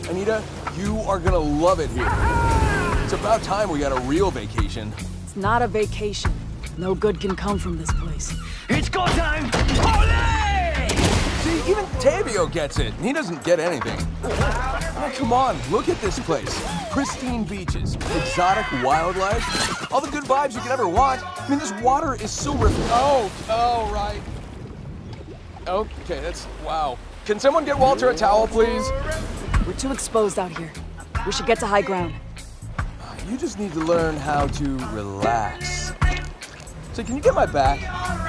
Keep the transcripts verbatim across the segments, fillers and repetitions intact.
Anita, you are gonna love it here. It's about time we got a real vacation. It's not a vacation. No good can come from this place. It's go time! Olé! See, even Tavio gets it. He doesn't get anything. Oh, come on, look at this place. Pristine beaches, exotic wildlife, all the good vibes you could ever want. I mean, this water is so ref- Oh, oh, right. Okay, that's, wow. Can someone get Walter a towel, please? We're too exposed out here. We should get to high ground. You just need to learn how to relax. So can you get my back?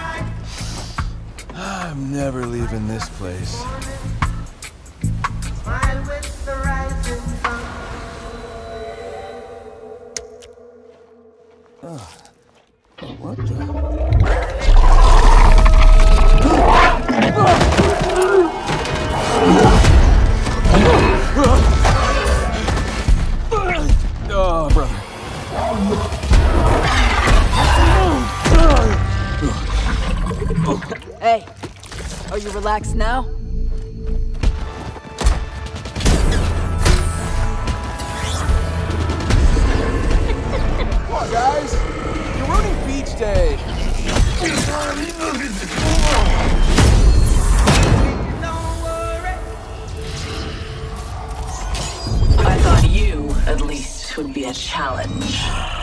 I'm never leaving this place. Oh. What the? Oh, brother. Hey, are you relaxed now? Come on, guys. You're ruining beach day. I thought you, at least, would be a challenge.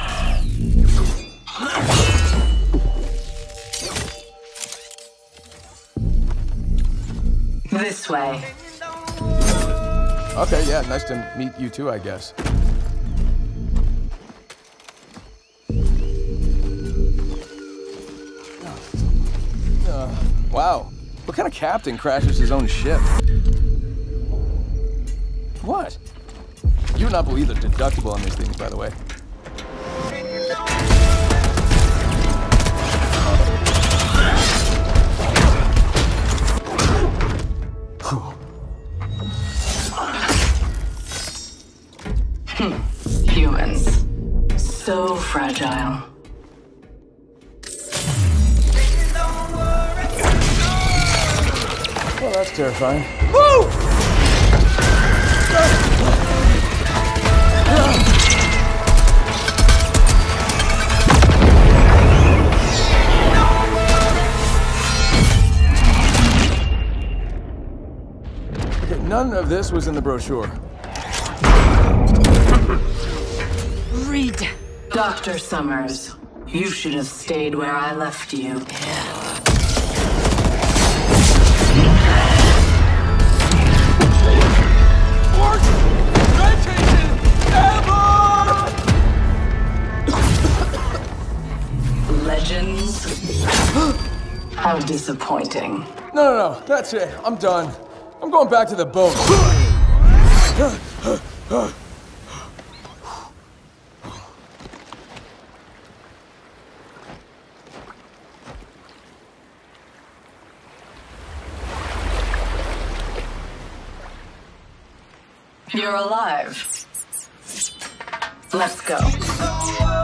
This way. Okay, yeah, nice to meet you too, I guess. Uh, wow. What kind of captain crashes his own ship? What? You would not believe the deductible on these things, by the way. Humans. So fragile. Well, that's terrifying. Woo! Okay, none of this was in the brochure. Read. Doctor Summers, you should have stayed where I left you. Legends? How disappointing. No, no, no, that's it. I'm done. I'm going back to the boat. You're alive. Let's go.